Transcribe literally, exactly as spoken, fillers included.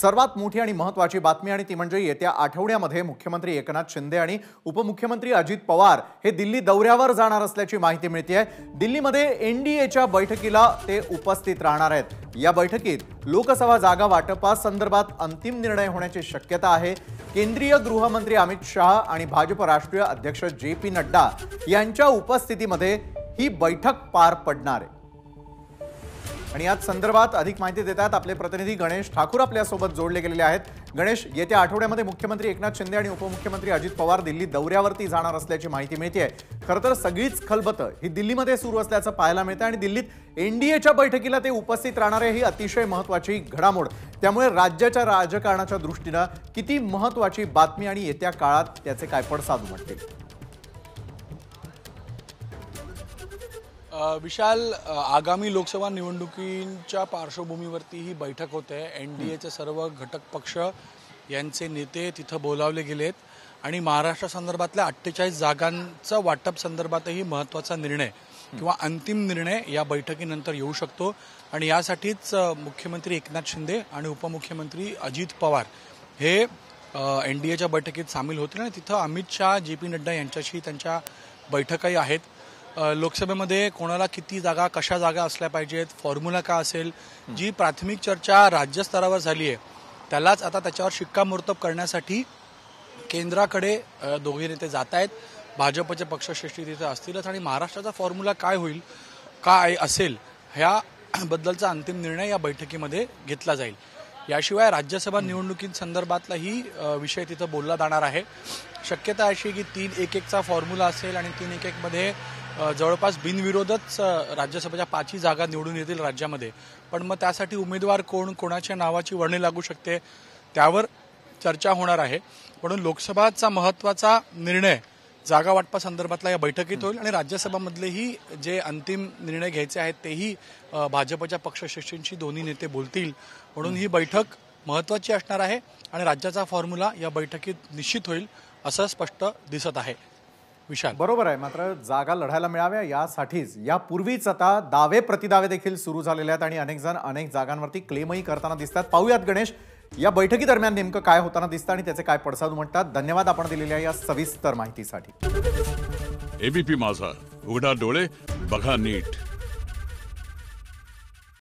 सर्वात मोठी आणि महत्त्वाची बातमी आणि ती म्हणजे येत्या आठवड्यामध्ये मुख्यमंत्री एकनाथ शिंदे आणि उपमुख्यमंत्री अजित पवार हे दिल्ली दौऱ्यावर जाणार असल्याची माहिती मिळते आहे। दिल्लीमध्ये एनडीएच्या बैठकीला ते उपस्थित राहणार आहेत। या बैठकीत लोकसभा जागा वाटपासंदर्भात अंतिम निर्णय होण्याची शक्यता आहे। केंद्रीय गृहमंत्री अमित शाह आणि भाजप राष्ट्रीय अध्यक्ष जे पी नड्डा यांच्या उपस्थितीमध्ये ही बैठक पार पडणार आहे। आणि याच संदर्भात अधिक माहिती देतात आपले प्रतिनिधी गणेश ठाकूर आपल्या सोबत जोडले गेलेले आहेत। गणेश, येत्या आठवड्यामध्ये मुख्यमंत्री एकनाथ शिंदे आणि उपमुख्यमंत्री अजित पवार दिल्ली दौऱ्यावरती जाणार असल्याची माहिती मिळते। खरं तर सगळीच खलबत ही दिल्लीमध्ये सुरू असल्याचं पाहायला मिळतं आणि दिल्लीत एनडीएच्या बैठकीला ते उपस्थित राहणार आहे ही अतिशय महत्त्वाची घडामोड। त्यामुळे राज्याच्या राजकारणाच्या दृष्टीने किती महत्त्वाची बातमी आणि येत्या काळात त्याचे काय पडसाद उमटतील? विशाल, आगामी लोकसभा निवडणुकींच्या पार्श्वभूमीवरती ही बैठक होते। एनडीएचे सर्व घटक पक्ष यांचे नेते तिथं बोलावले गेलेत आणि महाराष्ट्र संदर्भातल्या अठ्ठेचाळीस जागांचा वाटप संदर्भातही महत्त्वाचा निर्णय किंवा अंतिम निर्णय या बैठकीनंतर येऊ शकतो। आणि यासाठीच मुख्यमंत्री एकनाथ शिंदे आणि उपमुख्यमंत्री अजित पवार हे एनडीएच्या बैठकीत सामील होतील आणि तिथं अमित शाह, जे पी नड्डा यांच्याशी त्यांच्या बैठकाही आहेत। लोकसभेमध्ये कोणाला किती जागा, कशा जागा असल्या पाहिजेत, फॉर्म्युला काय असेल, जी प्राथमिक चर्चा राज्यस्तरावर झाली आहे त्यालाच आता त्याच्यावर शिक्कामोर्तब करण्यासाठी केंद्राकडे दोघे नेते जात आहेत। भाजपचे पक्षश्रेष्ठी तिथे असतीलच आणि महाराष्ट्राचा फॉर्म्युला काय होईल, काय असेल ह्याबद्दलचा अंतिम निर्णय या बैठकीमध्ये घेतला जाईल। याशिवाय राज्यसभा निवडणुकींसंदर्भातलाही विषय तिथं बोलला जाणार आहे। शक्यता अशी की तीन एक एकचा फॉर्म्युला असेल आणि तीन एक एकमध्ये जवळपास बिनविरोधच राज्यसभेच्या पाचही जागा निवडून येतील राज्यामध्ये। पण मग त्यासाठी उमेदवार कोण, कोणाच्या नावाची वर्णी लागू शकते त्यावर चर्चा होणार आहे। म्हणून लोकसभाचा महत्त्वाचा निर्णय जागा वाटपासंदर्भातला या बैठकीत होईल आणि राज्यसभामधलेही जे अंतिम निर्णय घ्यायचे आहेत तेही भाजपच्या पक्षश्रेष्ठींशी दोन्ही नेते बोलतील। म्हणून ही बैठक महत्त्वाची असणार आहे आणि राज्याचा फॉर्म्युला या बैठकीत निश्चित होईल असं स्पष्ट दिसत आहे। विशाल, बरोबर आहे। मात्र जागा लढायला मिळाव्या यासाठीच यापूर्वीच आता दावे प्रतिदावे देखील सुरू झालेले आहेत आणि अनेक जण अनेक जागांवरती क्लेमही करताना दिसतात। पाहूयात गणेश, या बैठकी दरम्यान नेमकं काय होताना दिसतं आणि त्याचे काय पडसाद उमटतात। धन्यवाद आपण दिलेल्या या सविस्तर माहितीसाठी। एबीपी माझा, उघडा डोळे बघा नीट।